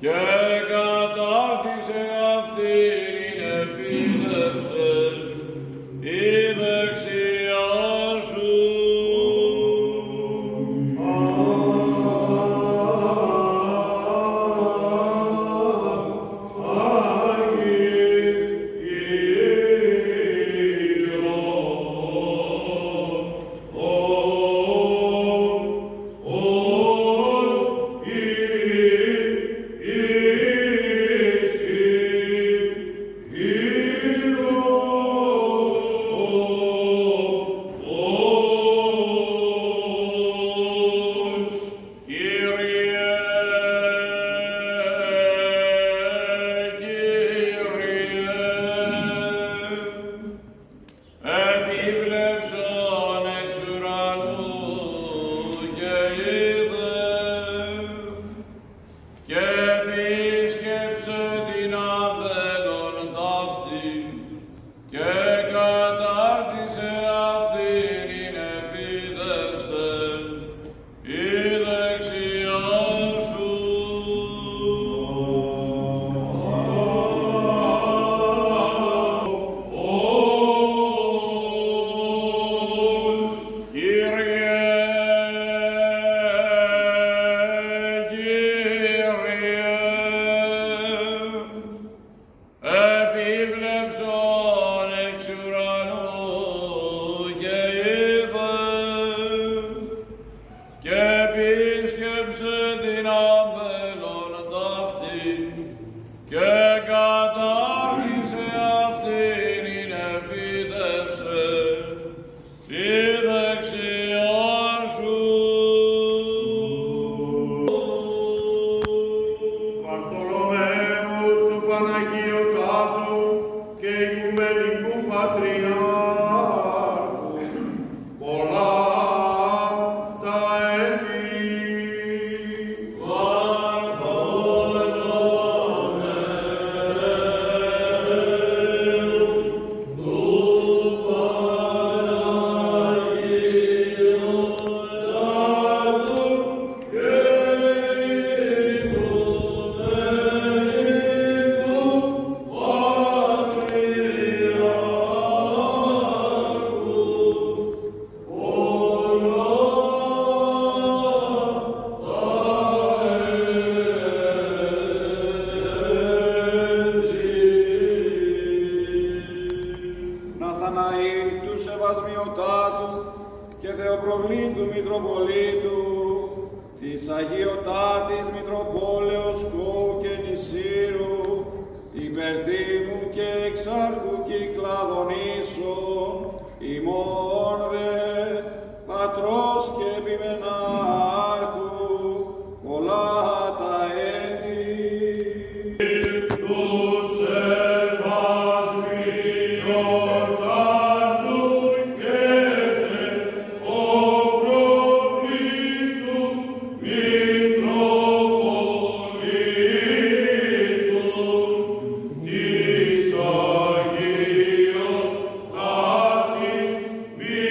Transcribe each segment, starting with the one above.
και κατάρτισε αυτήν εφίδευσε η δεξιά σου. Επίβλεψον εξ ουρανού και είδε και επίσκεψε την αμφέλων ταύτην και κατάρτισε αυτήν εφίδευσε η δεξιά σου. Επίβλεψον εξ ουρανού και είδε και επίσκεψε την αμφέλων ταύτην και κατάρτισε αυτήν εφίδευσε η δεξιά σου. Βαρθολομαίου του Παναγίου Τάτου και Οικουμενικού Πατριάρχου, πολλά τα έτη. Ναθαναήλ του Σεβασμιωτάτου και Θεοπροβλήτου Μητροπολίτου της Αγιωτάτης Μητροπόλεως Κόου και Νησίρου υπερτίμου και εξάρχου Κυκλαδονήσων ημών δε πατρός και επιμενάρχου πολλά τα έτη. Της Αγιωτάτης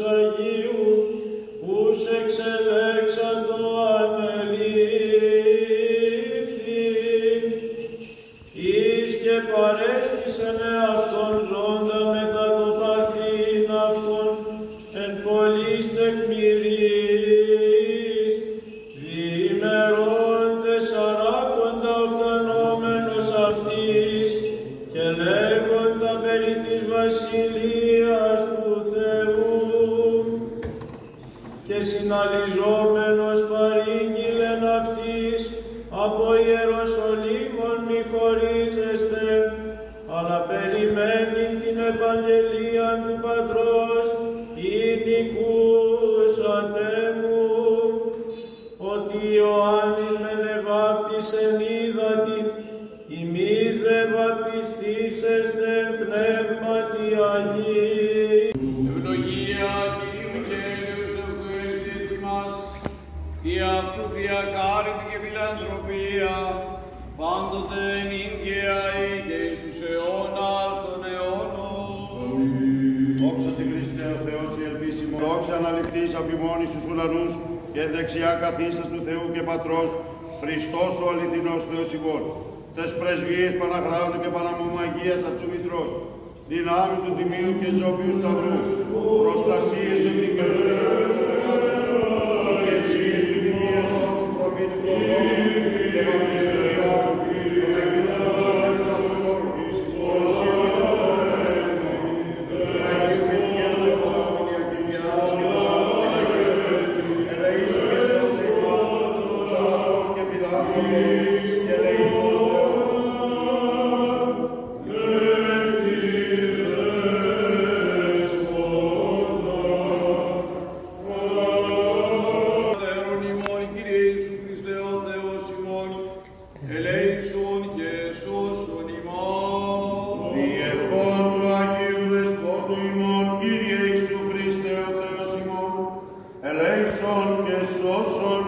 Αγίους, ους εξελέξαντο ανελήφθη, εις και παρέστησεν εαυτόν ζώντα μετά το παθήν αυτόν εν πολλής τεκμηρίς, διημερών 40 οκτανόμενος αυτής και λέγοντα περί της βασιλείας του Θεού και συναλυζόμενος παρήγγειλεν αυτής από Ιεροσολύμων μη χωρίζεστε, αλλά περιμένει την επαγγελία του Πατρός ή νικούσατε μου, ότι Ιωάννης μεν εβάπτισεν ύδατι, ημείς δε βαπτιστήσεστε εν πνεύματι Αγίου. Ευλογία Κυρίου και Έλεος αυτοευτήτη μας, τι αυτού διακάρητη και φιλανθρωπία, πάντοτε νυν και αεί και εις τους αιώνας των αιώνων. Δόξα τη Χριστέ ο Θεός η ελπίσιμο, δόξα αναληφθείς αφημών εις τους ουρανούς και δεξιά καθίσας του Θεού και Πατρός, Χριστός ο αληθινός Θεός ημών. Τες πρεσβείες Παναχράντου και Παναμωμαγίας αυτού Μητρός, δυνάμει του Τιμίου και Ζώπιου Σταυρού, προστασίες ευλικερούς και εσείς του Τιμίου του προφήτου Προδόμου και βαπτίστου Ιωάννου, των Αγίων των Αποστόλων, Οροσίων και των Λόγων Κατερινών, των Αγίων και την Γέννη Επανόμενη Ακυρμιάδης και Παύλους και Αγίων, ελεήσει και σώσε ημάς, τους αγαθούς και φιλάνθρωπους και ελεημών Θεός. Πατέρων ημών, Κύριε Ιησού Χριστέ ο Θεός ημών, ελέησον και σώσον ημών. Διευχών του Αγίου Δεσπότου ημών, Κύριε Ιησού Χριστέ ο Θεός ημών, ελέησον και σώσον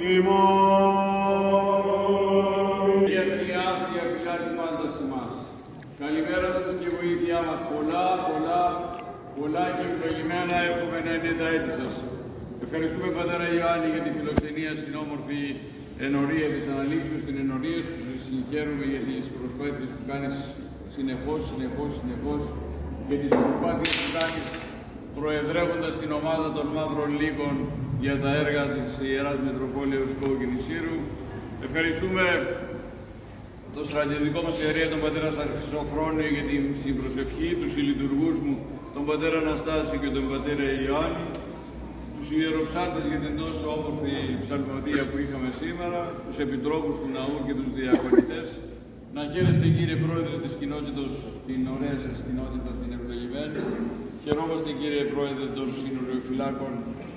ημών. Διατριάστια φυλάτη πάντας ημάς. Καλημέρα σας και βοήθειά μας. Πολλά και ευλογημένα έχουμε να είναι τα έτη σας. Ευχαριστούμε Πατέρα Ιωάννη για τη φιλοξενία στην όμορφη ενορία της αναλήψεως, την ενορία σου. Συγχαίρουμε για τις προσπάθειες που κάνεις συνεχώς και τις προσπάθειες που κάνεις προεδρεύοντας την ομάδα των Μαύρων Λύκων για τα έργα της Ιεράς Μητροπόλεως Κοκκινησίρου. Ευχαριστούμε το στρατιωτικό μας ιερέα, τον πατέρα Χρυσόχρονη, για την προσευχή, τους συλλειτουργούς μου, τον πατέρα Αναστάση και τον πατέρα Ιωάννη, τους ιεροψάρτες για την τόσο όμορφη ψαλμοδία που είχαμε σήμερα, τους επιτρόπους του ναού και τους διακονητές. Να χαίρεστε κύριε Πρόεδρε της κοινότητας, την ωραία σας κοινότητα, την ευλογημένη. Χαιρόμαστε κύριε Πρόεδρε των συνοριοφυλάκων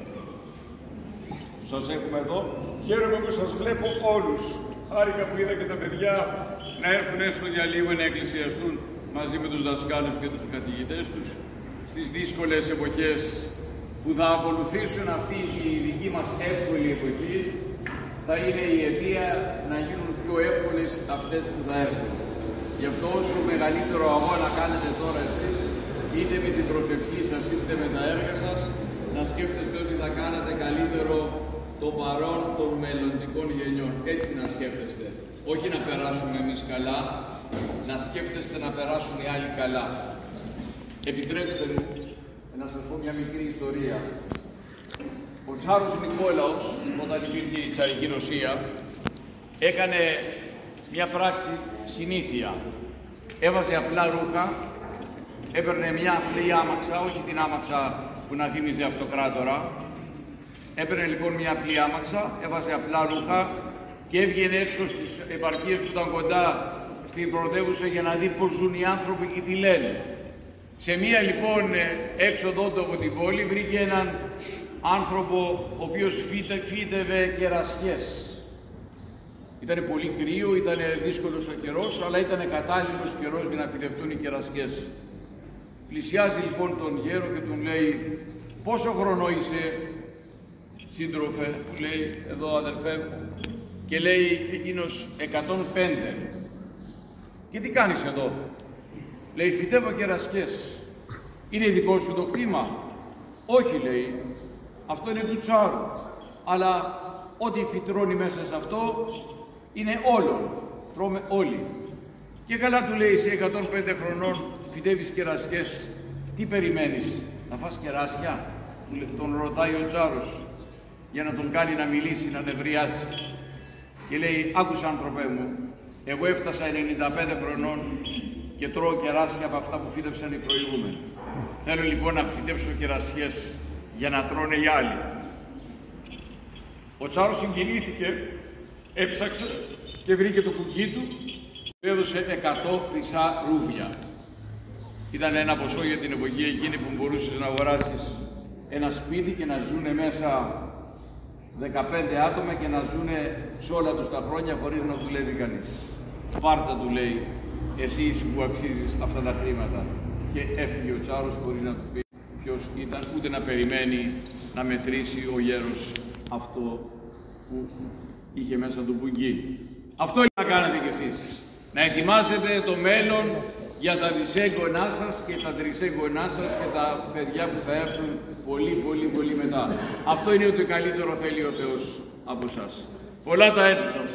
που σας έχουμε εδώ. Χαίρομαι που σας βλέπω όλους. Χάρηκα που είδα και τα παιδιά να έρθουν έστω για λίγο να εκκλησιαστούν μαζί με τους δασκάλους και τους καθηγητές τους στις δύσκολες εποχές που θα ακολουθήσουν. Αυτή η δική μας εύκολη εποχή θα είναι η αιτία να γίνουν πιο εύκολες αυτές που θα έρθουν. Γι' αυτό όσο μεγαλύτερο αγώνα κάνετε τώρα εσείς, είτε με την προσευχή σας είτε με τα έργα σας, να σκέφτεστε ότι θα κάνετε καλύτερο το παρόν των μελλοντικών γενιών. Έτσι να σκέφτεστε. Όχι να περάσουμε εμείς καλά, να σκέφτεστε να περάσουν οι άλλοι καλά. Επιτρέψτε μου να σας πω μια μικρή ιστορία. Ο Τσάρος Νικόλαος, όταν υπήρχε η Τσαρική Ρωσία, έκανε μια πράξη συνήθεια. Έβαζε απλά ρούχα, έπαιρνε μια απλή άμαξα, όχι την άμαξα που να θύμιζε αυτοκράτορα. Έπαιρνε λοιπόν μια απλή άμαξα, έβαζε απλά ρούχα και έβγαινε έξω στις επαρχίες που ήταν κοντά στην πρωτεύουσα για να δει πώς ζουν οι άνθρωποι και τι λένε. Σε μία λοιπόν έξοδο του από την πόλη βρήκε έναν άνθρωπο ο οποίος φύτευε κερασιές. Ήταν πολύ κρύο, ήταν δύσκολος ο καιρός, αλλά ήταν κατάλληλος καιρός για να φυτευτούν οι κερασιές. Πλησιάζει λοιπόν τον γέρο και τον λέει «Πόσο χρόνο είσαι, σύντροφε?» Του λέει «Εδώ αδερφέ μου». Και λέει εκείνος «105». «Και τι κάνεις εδώ?» Λέει «Φυτεύω κερασιές». «Είναι δικό σου το κτήμα?» Όχι, λέει, αυτό είναι του Τσάρου, αλλά ό,τι φυτρώνει μέσα σε αυτό είναι όλων, τρώμε όλοι. Και καλά του λέει, σε 105 χρονών φυτεύεις κερασιές, τι περιμένεις, να φας κεράσια? Τον ρωτάει ο Τσάρος για να τον κάνει να μιλήσει, να νευριάσει. Και λέει, άκουσα άνθρωπέ μου, εγώ έφτασα 95 χρονών και τρώω κεράσια από αυτά που φύτευσαν οι προηγούμενοι. Θέλω λοιπόν να φυτέψω κερασιές για να τρώνε οι άλλοι. Ο Τσάρος συγκινήθηκε, έψαξε και βρήκε το κουκκί του, του έδωσε 100 χρυσά ρούβλια. Ήταν ένα ποσό για την εποχή εκείνη που μπορούσες να αγοράσεις ένα σπίτι και να ζουνε μέσα 15 άτομα και να ζουνε σε όλα τους τα χρόνια χωρίς να δουλεύει κανείς. Πάρτα, του λέει, εσύ είσαι που αξίζεις αυτά τα χρήματα. Και έφυγε ο Τσάρος χωρίς να του πει ποιος ήταν, ούτε να περιμένει να μετρήσει ο γέρος αυτό που είχε μέσα του πουγγί. Αυτό είναι να κάνετε κι εσείς. Να ετοιμάζετε το μέλλον για τα δισέγγονά σας και τα τρισέγγονά σας και τα παιδιά που θα έρθουν πολύ μετά. Αυτό είναι το καλύτερο θέλει ο Θεός από εσάς. Πολλά τα έτη σας.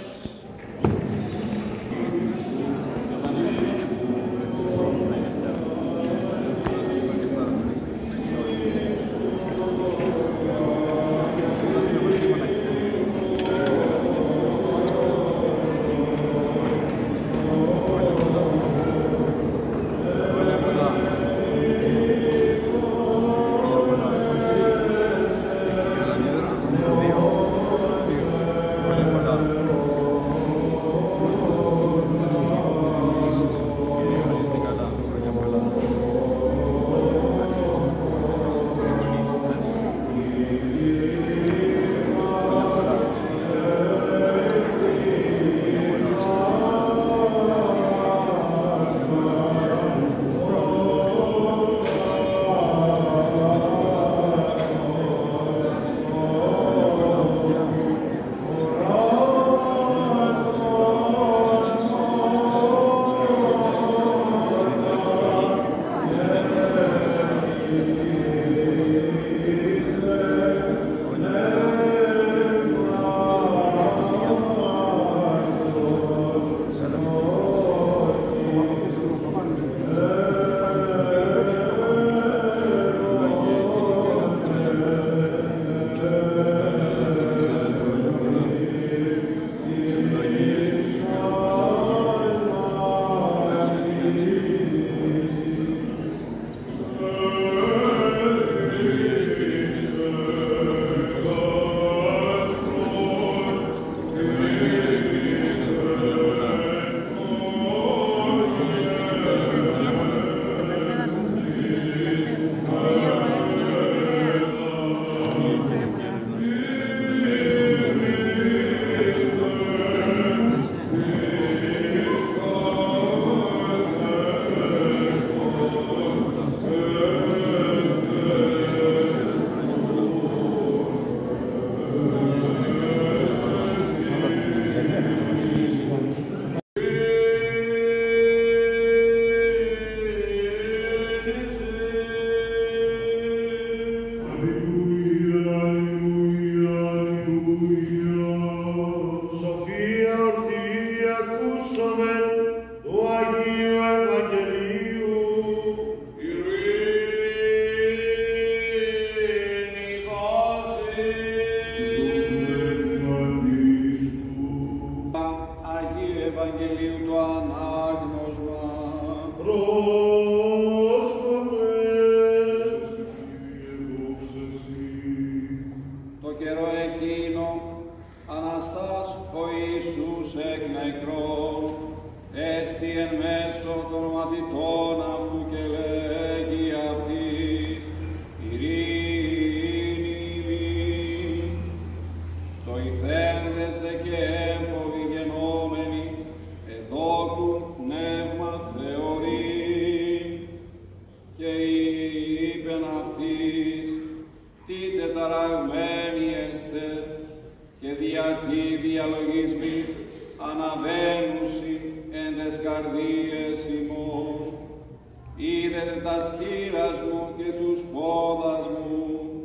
Είδετε τα σκύρας μου και τους πόδας μου,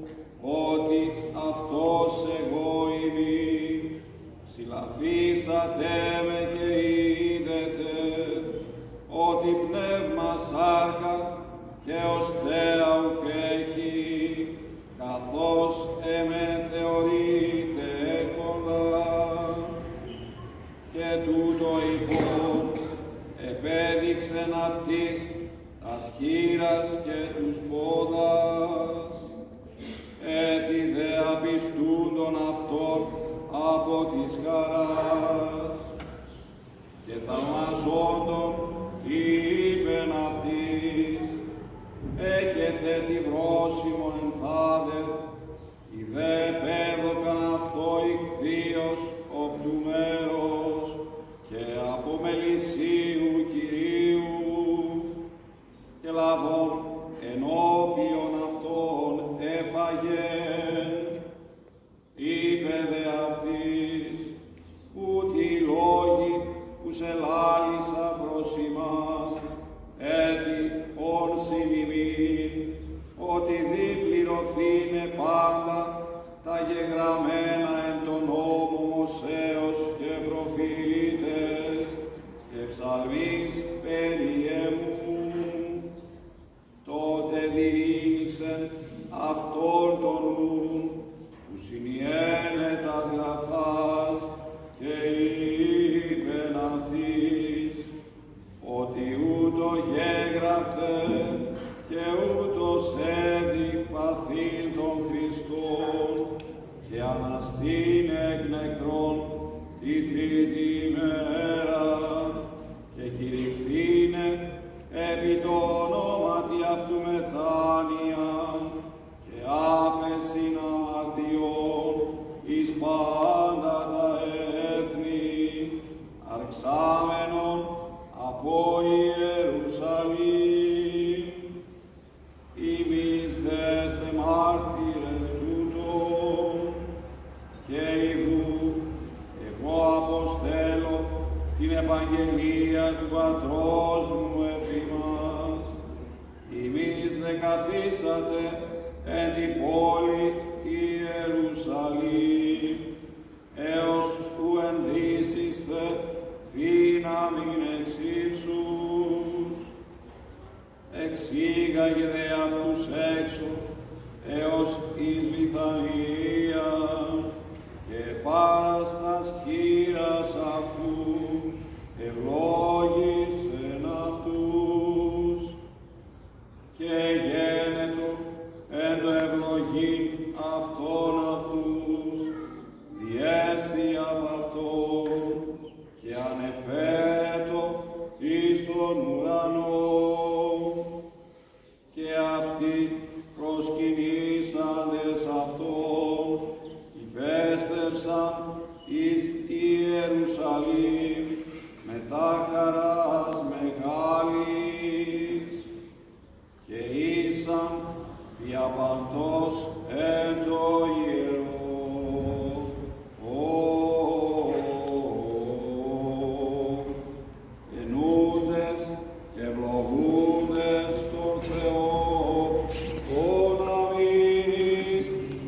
ως εμέ θεωρείται έχοντα. Και τούτο λοιπόν επέδειξεν αυτής τας χείρας και τους πόδας, έτι δε απιστούντον αυτόν από της χαράς. Και θαυμαζόντων είπεν αυτής, έχετε τη βρόσιμον ενθάδευ, η δε πέδοκαν αυτό ηχθείος οπτού μέρος και από μελισσίου Κυρίου, και λαβών ενώπιον αυτών έφαγεν. Είπε δε αυτής, ούτι οι λόγοι που σε λάλησα προς ημάς, έτι ον συνημήν, ότι διπληρωθήνε πάντα τα γεγραμμένα εν τον νόμο Μωσέως και προφήτες και ψαλμής περί εμού. Τότε διήνυξεν αυτόν τον νουν που συνιένε τας γραφάς και είπεν αυτής, ότι ούτω γέγραπτε και ούτως έδει παθήν των Χριστών και αναστήν εκ νεκρών τη τρίτη ημέρα και κηρυχθήνε επί το ονόματι αυτού μετάνοια και άφεσιν αμαρτιών εις πάντα τα έθνη, αρξάμενον από Ιερουσαλήμ. Ημείς δέστε μάρτυρες τούτων, και ιδού εγώ αποστέλω την επαγγελία του Πατρός μου εφ' ημάς. Ημείς δε καθίσατε εν την πόλη Ιερουσαλήμ, έως που ενδύσιστε δύναμιν εξ ύψους. Εξήγαγε δε αυτούς έξω έως εις Βηθανία και παραστάς χείρας αυτού ευλόγησεν αυτούς και γένετο εν το ευλογήν αυτών αυτούς διέστη απ' αυτόν και ανεφέρετο εις τον ουρανό. Και αυτοί προσκυνήσαντες αυτόν υπέστρεψαν εις Ιερουσαλήμ μετά χαράς μεγάλης και ήσαν διαπαντός εν το ιερό. Ενούντες και ευλογούντες τον Θεό, τον αμήν.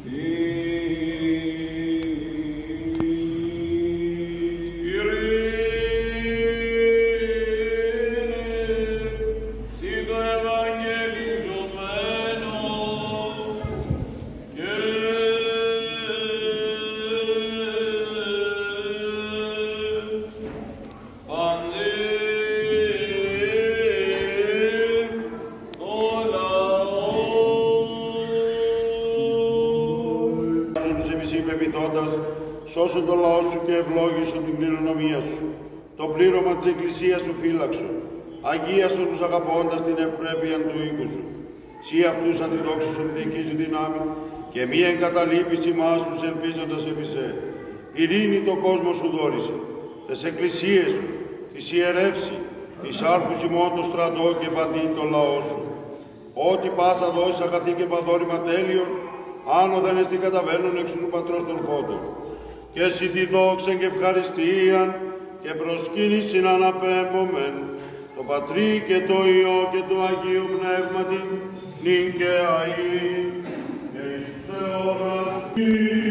Σώσον τον λαό σου και ευλόγησον την κληρονομία σου. Το πλήρωμα της Εκκλησίας σου φύλαξον. Αγίασον τους αγαπώντας την ευπρέπεια του οίκου σου. Σύ αυτούς αντιδόξωσον δική σου δυνάμει και μη εγκαταλείπεις ημάς τους ελπίζοντας επί σε. Ειρήνη το κόσμο σου δόρισε. Τες εκκλησίες σου, τις ιερεύσει, τις άρχους ημών το στρατό και παντήν το λαό σου. Ό,τι πάσα δώσει αγαθή και παδόρημα τέλειον, άνωδεν εστί καταβαίνουν εξ του Πατρός των φόντων. Και εσύ τη δόξαν και ευχαριστίαν και προσκύνησιν αναπέμπομεν, το Πατρί και το Υιό και το Αγίο Πνεύματι, νυν και αΐ και εις τους αιώνας.